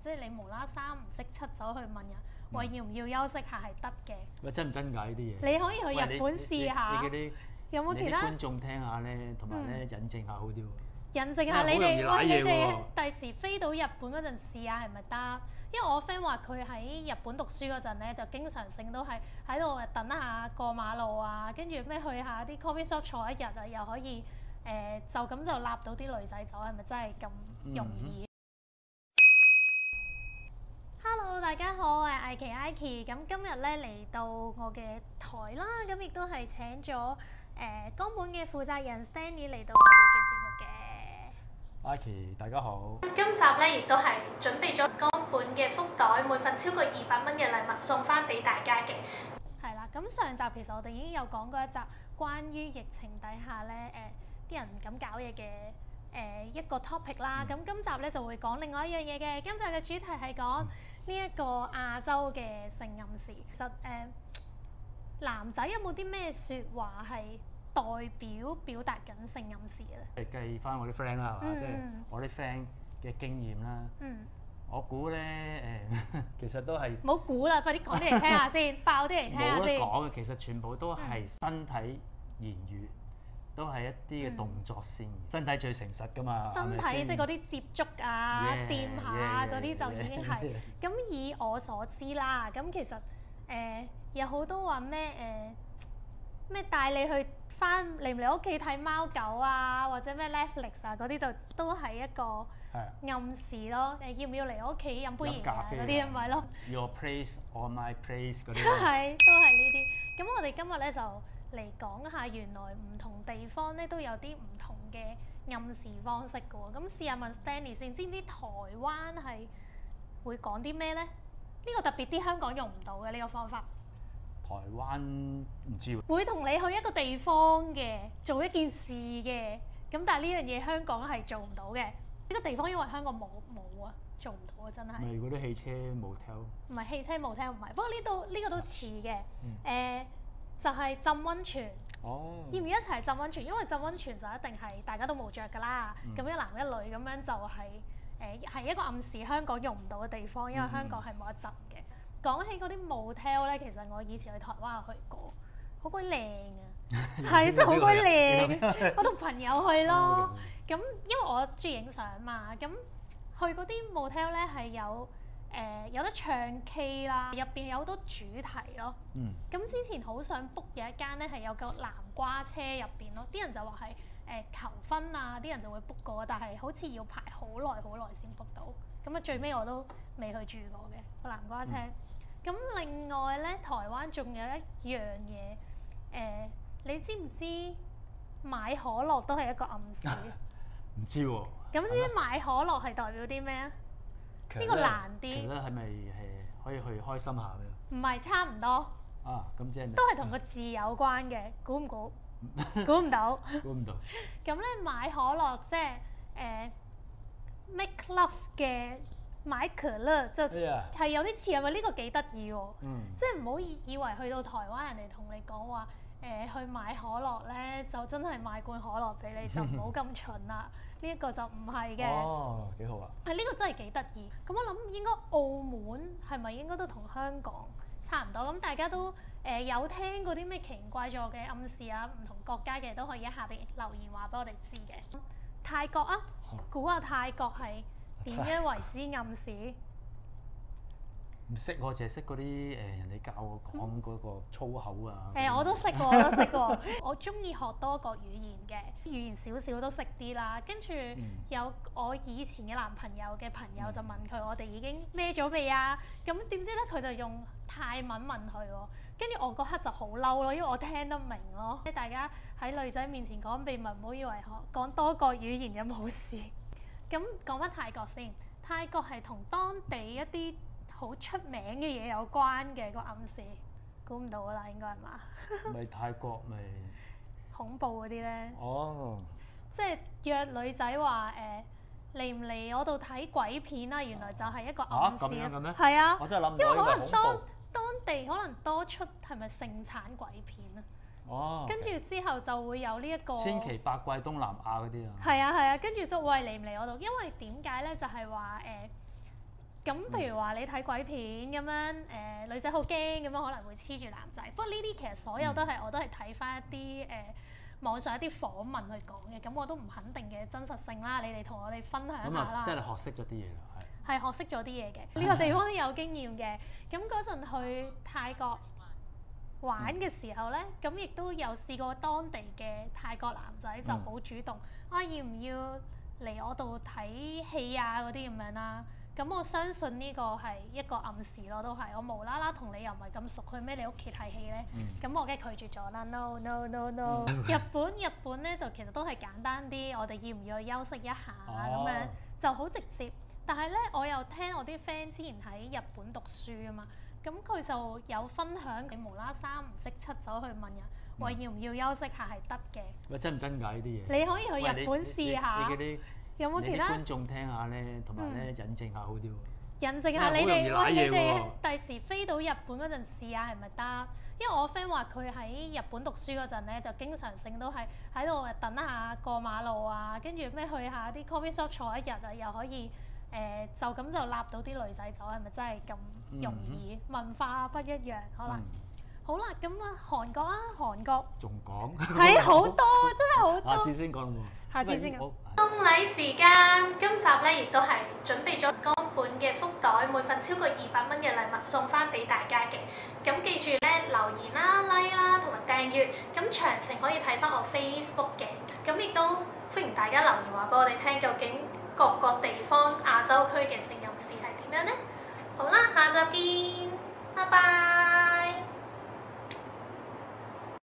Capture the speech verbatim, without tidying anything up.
即係你無啦三唔識七走去問人，喂要唔要休息下係得嘅。 喂，真唔真㗎呢啲嘢？ 你可以去日本試下。 你嗰啲有冇其他？ 觀眾聽下咧，同埋咧引證下好啲喎。 引證下你哋，喂你哋第時飛到日本嗰陣試下係咪得？因為我 friend 話佢喺日本讀書嗰陣咧，就經常性都係喺度等下過馬路啊，跟住咩去下啲 coffee shop 坐一日啊，又可以誒、呃、就咁就揦到啲女仔走，係咪真係咁容易、嗯、？Hello， 大家好，我係艾琪艾琪，咁今日咧嚟到我嘅台啦，咁亦都係請咗誒岡本嘅負責人 Stanley 嚟到我哋嘅節目嘅。 Aki， 大家好。 今集咧亦都係準備咗岡本嘅福袋，每份超過二百蚊嘅禮物送翻俾大家嘅。係啦，咁上集其實我哋已經有講過一集關於疫情底下咧，誒、呃、啲人唔敢搞嘢嘅誒一個 topic 啦。咁、嗯、今集咧就會講另外一樣嘢嘅。今集嘅主題係講呢一個亞洲嘅性暗示。其實誒、呃、男仔有冇啲咩説話係代表表達緊性暗示嘅咧？ 計翻我啲 friend 啦，係嘛？即係我啲 friend 嘅經驗啦。嗯。我估咧誒，其實都係。唔好估啦，快啲講啲嚟聽下先，爆啲嚟聽下先。冇得講嘅，其實全部都係身體言語，都係一啲嘅動作先。身體最誠實㗎嘛。身體即係嗰啲接觸啊、掂下嗰啲就已經係。咁以我所知啦，咁其實誒有好多話咩誒咩帶你去。翻嚟唔嚟屋企睇貓狗啊，或者咩 Netflix 啊嗰啲就都係一個暗示咯。誒要唔要嚟我屋企飲杯嘢啊嗰啲咪咯。Your place or my place 嗰啲。係，都係呢啲。咁我哋今日咧就嚟講下原來唔同地方咧都有啲唔同嘅暗示方式嘅喎。咁試下問 Stanley 先，知唔知台灣係會講啲咩咧？呢、呢個特別啲，香港用唔到嘅呢個方法。台灣唔知喎，會同你去一個地方嘅，做一件事嘅，咁但係呢樣嘢香港係做唔到嘅。呢、呢個地方因為香港冇冇啊，做唔到啊，真係。咪嗰啲汽車 motel？唔係汽車 motel，唔係。不過呢度呢個都似嘅，誒、嗯呃、就係、是、浸温泉。哦。要唔要一齊浸温泉？因為浸温泉就一定係大家都冇着㗎啦。咁、嗯、一男一女咁樣就係誒係一個暗示香港用唔到嘅地方，因為香港係冇得浸嘅。講起嗰啲 motel 咧，其實我以前去台灣有去過，好鬼靚啊！係真係好鬼靚，我同朋友去咯。咁因為我中意影相嘛，咁去嗰啲 motel 咧係有誒、呃、有得唱 K 啦，入邊有好多主題咯。嗯。咁之前好想 book 有一間咧係有個南瓜車入邊咯，啲人就話係誒求婚啊，啲人就會 book 過，但係好似要排好耐好耐先 book 到。咁啊最尾我都未去住過嘅個南瓜車。嗯。咁另外咧，台灣仲有一樣嘢，誒、呃，你知唔知買可樂都係一個暗示？唔知喎。咁知唔知買可樂係代表啲咩啊？呢個難啲。其實係咪係可以去開心下嘅？唔係，差唔多。啊，咁即係都係同個字有關嘅，估唔估？估唔到。估唔到。咁咧買可樂即係誒 make love 嘅。買可樂就係有啲似，係咪呢個幾得意喎？嗯、即係唔好以以為去到台灣人哋同你講話誒去買可樂咧，就真係買罐可樂俾你，就唔好咁蠢啦。呢一個就唔係嘅。哦，幾好啊！係呢、呢個真係幾得意。咁我諗應該澳門係咪應該都同香港差唔多？咁大家都誒、呃、有聽過啲咩奇形怪狀嘅暗示啊？唔同國家嘅都可以喺下邊留言話俾我哋知嘅。泰國啊，估下泰國係點樣為之暗示？唔識我，淨係識嗰啲誒人哋教我講嗰個粗口啊。誒、嗯，我都識喎，我都識喎。我中意學多個語言嘅，語言少少都識啲啦。跟住有我以前嘅男朋友嘅朋友就問佢：我哋已經咩咗未啊？咁點知咧佢就用泰文問佢喎。跟住我嗰刻就好嬲咯，因為我聽得明咯。即係大家喺女仔面前講秘密，唔好以為講多個語言有冇事。咁講返泰國先，泰國係同當地一啲好出名嘅嘢有關嘅個暗示，估唔到啦，應該係嘛？咪泰國咪恐怖嗰啲咧？哦，即係約女仔話誒嚟唔嚟我度睇鬼片啊？原來就係一個暗示。嚇咁樣嘅咩？係啊，我真係諗唔到。因為可能當當地可能多出係咪盛產鬼片啊？哦，跟住之後就會有呢一個千奇百怪東南亞嗰啲啊。係啊係啊，跟住就喂嚟唔嚟我度？因為點解咧？就係話誒咁譬如話你睇鬼片咁樣，誒、呃、女仔好驚咁樣可能會黐住男仔。不過呢啲其實所有都係、嗯、我都係睇翻一啲誒、呃、網上一啲訪問去講嘅，咁我都唔肯定嘅真實性啦。你哋同我哋分享下啦。 即係你學識咗啲嘢啦，係。 係學識咗啲嘢嘅，呢個地方都有經驗嘅。咁嗰陣去泰國玩嘅時候咧，咁亦都有試過當地嘅泰國男仔就好主動，嗯、啊要唔要嚟我度睇戲啊嗰啲咁樣啦。咁我相信呢個係一個暗示咯，都係我無啦啦同你又唔係咁熟，去咩你屋企睇戲咧？咁、嗯、我梗係拒絕咗啦 ，no no no no。嗯、日本日本咧就其實都係簡單啲，我哋要唔要去休息一下咁、哦、樣就好直接。但係咧，我又聽我啲 friend 之前喺日本讀書啊嘛，咁佢就有分享，你無啦三唔識七走去問人，話、嗯、要唔要休息下係得嘅。喂， 真唔真㗎呢啲嘢？ 你可以去日本試下。有冇其他觀眾聽下咧，同埋咧引證下好啲喎。 引證下你哋，喂你哋第時飛到日本嗰陣試下係咪得？因為我 friend 話佢喺日本讀書嗰陣咧，就經常性都係喺度等下過馬路啊，跟住咩去下啲 coffee shop 坐一日啊，又可以。誒、呃、就咁就揦到啲女仔走，係咪真係咁容易？嗯、文化不一樣，可能、嗯、好啦。咁啊，韓國啊，韓國仲講係好多，真係好多。 下次先講喎。 下次先講。 送禮時間，今集咧亦都係準備咗岡本嘅福袋，每份超過二百蚊嘅禮物送翻俾大家嘅。咁記住咧，留言啦、like 啦同埋訂閱。咁詳情可以睇翻我 Facebook 嘅。咁亦都歡迎大家留言話俾我哋聽，究竟各個地方亞洲區嘅性暗示係點樣呢？好啦，下集見，拜拜。